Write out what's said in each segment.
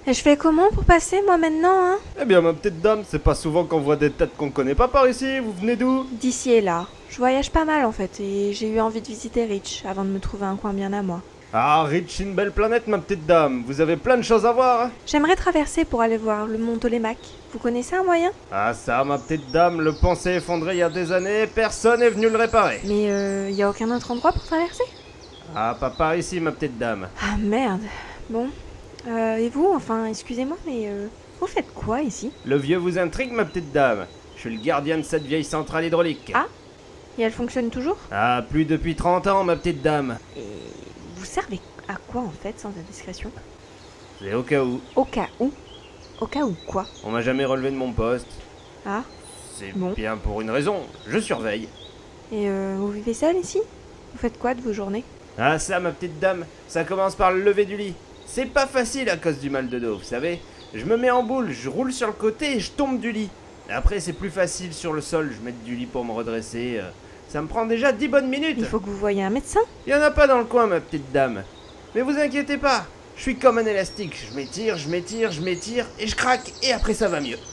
Et je fais comment pour passer, moi, maintenant, hein? Eh bien, ma petite dame, c'est pas souvent qu'on voit des têtes qu'on connaît pas par ici. Vous venez d'où? D'ici et là. Je voyage pas mal, en fait, et j'ai eu envie de visiter Rich avant de me trouver un coin bien à moi. Ah, Rich, une belle planète, ma petite dame. Vous avez plein de choses à voir, hein? J'aimerais traverser pour aller voir le mont Tolémaque. Vous connaissez un moyen? Ah ça, ma petite dame, le pont s'est effondré il y a des années, personne n'est venu le réparer. Mais y a aucun autre endroit pour traverser? Ah, pas par ici, ma petite dame. Ah merde. Bon. Et vous, enfin, excusez-moi, mais vous faites quoi ici? Le vieux vous intrigue, ma petite dame. Je suis le gardien de cette vieille centrale hydraulique. Ah? Et elle fonctionne toujours? Ah, plus depuis 30 ans, ma petite dame. Et vous servez à quoi en fait, sans indiscrétion? C'est au cas où. Au cas où? Au cas où quoi? On m'a jamais relevé de mon poste. Ah? C'est Bon. bien pour une raison, je surveille. Et vous vivez seul ici? Vous faites quoi de vos journées? Ah ça, ma petite dame, ça commence par le lever du lit. C'est pas facile à cause du mal de dos, vous savez. Je me mets en boule, je roule sur le côté et je tombe du lit. Après, c'est plus facile sur le sol, je mets du lit pour me redresser. Ça me prend déjà 10 bonnes minutes. Il faut que vous voyiez un médecin? Il y en a pas dans le coin, ma petite dame. Mais vous inquiétez pas, je suis comme un élastique. Je m'étire, je m'étire, je m'étire et je craque et après ça va mieux.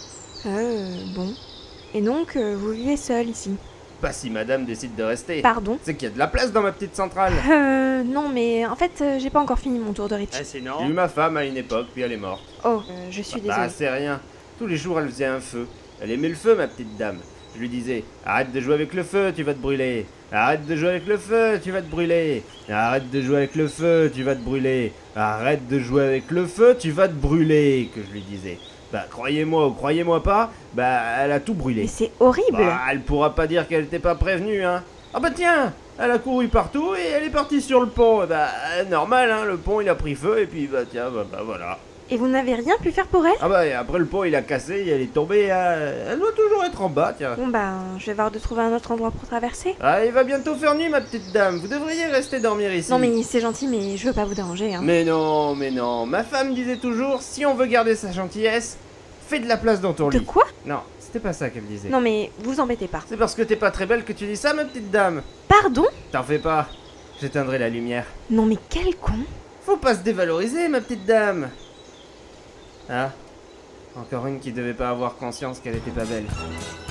Bon. Et donc, vous vivez seul ici? Pas si madame décide de rester. Pardon? C'est qu'il y a de la place dans ma petite centrale. Non, mais en fait, j'ai pas encore fini mon tour de Rich. J'ai eu ma femme à une époque, puis elle est morte. Oh, je suis Bah, désolée. c'est rien. Tous les jours, elle faisait un feu. Elle aimait le feu, ma petite dame. Je lui disais, arrête de jouer avec le feu, tu vas te brûler. Arrête de jouer avec le feu, tu vas te brûler. Arrête de jouer avec le feu, tu vas te brûler. Arrête de jouer avec le feu, tu vas te brûler, que je lui disais. Bah, croyez-moi ou croyez-moi pas, bah, elle a tout brûlé. Mais c'est horrible! Bah, elle pourra pas dire qu'elle était pas prévenue, hein. Ah bah tiens, elle a couru partout et elle est partie sur le pont. Et bah, normal, hein, le pont il a pris feu et puis bah tiens, bah voilà. Et vous n'avez rien pu faire pour elle? Ah bah et après le pont il a cassé et elle est tombée, hein. Elle doit toujours être en bas, tiens. Bon ben, je vais voir de trouver un autre endroit pour traverser. Ah, il va bientôt faire nuit, ma petite dame, vous devriez rester dormir ici. Non mais c'est gentil, mais je veux pas vous déranger, hein. Mais non, ma femme disait toujours, si on veut garder sa gentillesse, fais de la place dans ton De lit. quoi? Non, c'était pas ça qu'elle disait. Non mais vous embêtez pas. C'est parce que t'es pas très belle que tu dis ça, ma petite dame. Pardon? T'en fais pas, j'éteindrai la lumière. Non mais quel con! Faut pas se dévaloriser, ma petite dame. Ah, encore une qui devait pas avoir conscience qu'elle était pas belle.